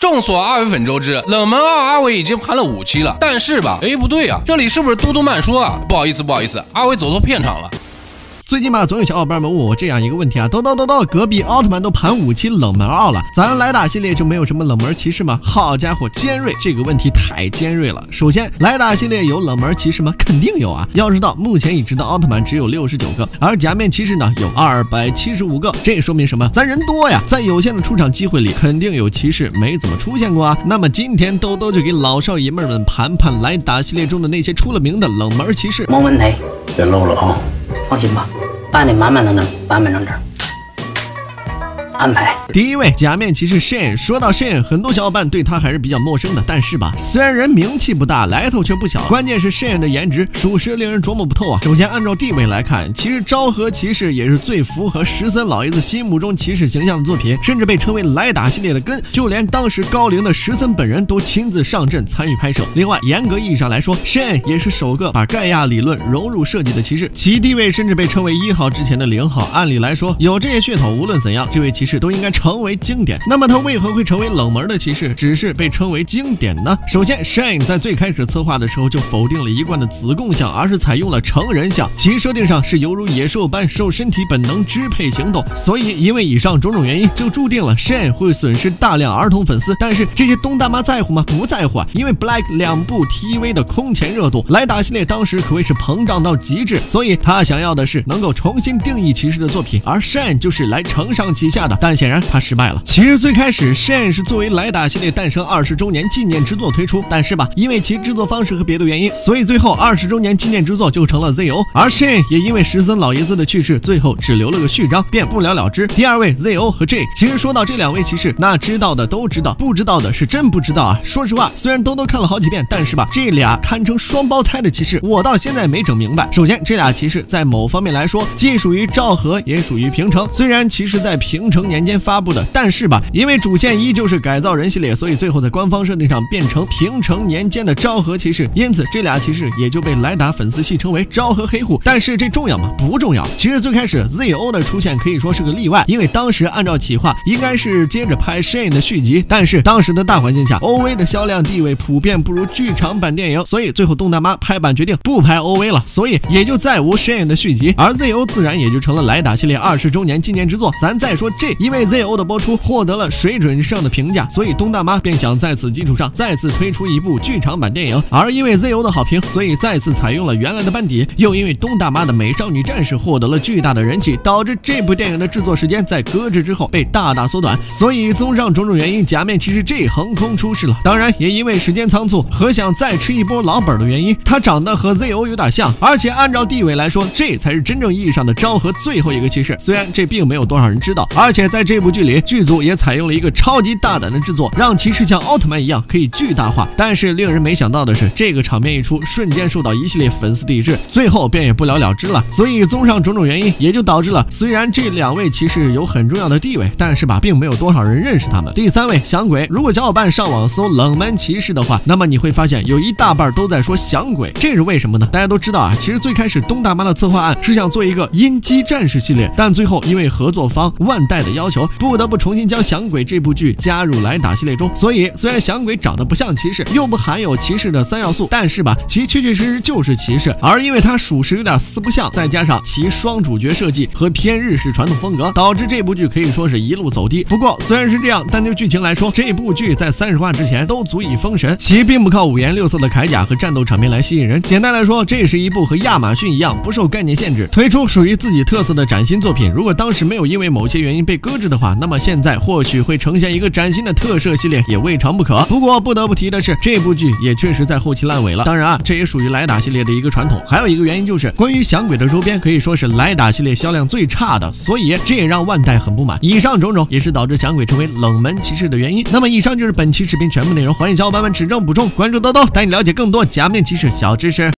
众所阿伟粉周知，冷门2阿伟已经盘了5期了，但是吧，不对啊，这里是不是嘟嘟慢说啊？不好意思，阿伟走错片场了。 最近吧，总有小伙伴们问我这样一个问题啊，豆，隔壁奥特曼都盘5期冷门2了，咱莱达系列就没有什么冷门骑士吗？好家伙，尖锐，这个问题太尖锐了。首先，莱达系列有冷门骑士吗？肯定有啊。要知道，目前已知的奥特曼只有69个，而假面骑士呢有275个，这说明什么？咱人多呀，在有限的出场机会里，肯定有骑士没怎么出现过啊。那么今天豆就给老少爷们们盘莱达系列中的那些出了名的冷门骑士。 没问题，别漏了啊。放心吧，把你满满当当版本成这儿安排。 第一位假面骑士 Shane， 说到 Shane， 很多小伙伴对他还是比较陌生的，但是吧，虽然人名气不大，来头却不小。关键是 Shane 的颜值属实令人琢磨不透啊。首先按照地位来看，其实昭和骑士也是最符合石森老爷子心目中骑士形象的作品，甚至被称为莱达系列的根，就连当时高龄的石森本人都亲自上阵参与拍摄。另外，严格意义上来说 ，Shane 也是首个把盖亚理论融入设计的骑士，其地位甚至被称为1号之前的0号。按理来说，有这些噱头，无论怎样，这位骑士都应该成为经典。那么他为何会成为冷门的骑士，只是被称为经典呢？首先 Shane 在最开始策划的时候就否定了一贯的子贡像，而是采用了成人像，其设定上是犹如野兽般受身体本能支配行动，所以因为以上种种原因，就注定了 Shane 会损失大量儿童粉丝。但是这些东大妈在乎吗？不在乎啊，因为 Black 2部 TV 的空前热度，莱达系列当时可谓是膨胀到极致，所以他想要的是能够重新定义骑士的作品，而 Shane 就是来承上启下的，但显然他失败了。其实最开始 Shane 是作为莱达系列诞生20周年纪念之作推出，但是吧，因为其制作方式和别的原因，所以最后20周年纪念之作就成了 ZO， 而 Shane 也因为石森老爷子的去世，最后只留了个序章，便不了了之。第二位 ZO 和 J， 其实说到这2位骑士，那知道的都知道，不知道的是真不知道啊。说实话，虽然都看了好几遍，但是吧，这俩堪称双胞胎的骑士，我到现在没整明白。首先，这俩骑士在某方面来说，既属于昭和，也属于平成。虽然其实在平成年间发布的，但是吧，因为主线依旧是改造人系列，所以最后在官方设定上变成平成年间的昭和骑士，因此这俩骑士也就被莱达粉丝戏称为昭和黑户。但是这重要吗？不重要。其实最开始 ZO 的出现可以说是个例外，因为当时按照企划应该是接着拍 Shane 的续集，但是当时的大环境下 OV 的销量地位普遍不如剧场版电影，所以最后东大妈拍板决定不拍 OV 了，所以也就再无 Shane 的续集，而 ZO 自然也就成了莱达系列20周年纪念之作。咱再说这，因为 ZO 的播出获得了水准上的评价，所以东大妈便想在此基础上再次推出一部剧场版电影，而因为 ZO 的好评，所以再次采用了原来的班底，又因为东大妈的美少女战士获得了巨大的人气，导致这部电影的制作时间在搁置之后被大大缩短，所以综上种种原因，假面骑士 J 横空出世了。当然也因为时间仓促和想再吃一波老本的原因，他长得和 ZO 有点像，而且按照地位来说，这才是真正意义上的昭和最后一个骑士。虽然这并没有多少人知道，而且在这部剧里，剧组也采用了一个超级大胆的制作，让骑士像奥特曼一样可以巨大化。但是令人没想到的是，这个场面一出，瞬间受到一系列粉丝抵制，最后便也不了了之了。所以综上种种原因，也就导致了虽然这2位骑士有很重要的地位，但是吧，并没有多少人认识他们。第3位响鬼，如果小伙伴上网搜冷门骑士的话，那么你会发现有一大半都在说响鬼，这是为什么呢？大家都知道啊，其实最开始东大妈的策划案是想做一个阴击战士系列，但最后因为合作方万代的要求，不得不重新将响鬼这部剧加入莱达系列中。所以虽然响鬼长得不像骑士，又不含有骑士的3要素，但是吧，其确确实实就是骑士。而因为它属实有点四不像，再加上其双主角设计和偏日式传统风格，导致这部剧可以说是一路走低。不过虽然是这样，但就剧情来说，这部剧在30话之前都足以封神，其并不靠五颜六色的铠甲和战斗场面来吸引人。简单来说，这是一部和亚马逊一样不受概念限制，推出属于自己特色的崭新作品。如果当时没有因为某些原因被搁置的话，那么现在或许会呈现一个崭新的特摄系列，也未尝不可。不过不得不提的是，这部剧也确实在后期烂尾了。当然啊，这也属于莱达系列的一个传统。还有一个原因就是关于响鬼的周边可以说是莱达系列销量最差的，所以这也让万代很不满。以上种种也是导致响鬼成为冷门骑士的原因。那么以上就是本期视频全部内容，欢迎小伙伴们指正补充，关注兜兜带你了解更多假面骑士小知识。